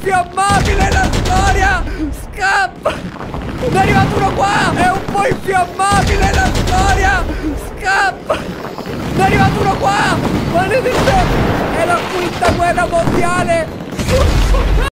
infiammabile la storia! Scappa! Ne è arrivato uno qua! È un po' infiammabile la storia! Scappa! Ne è arrivato uno qua! Maledetto! È la quinta guerra mondiale!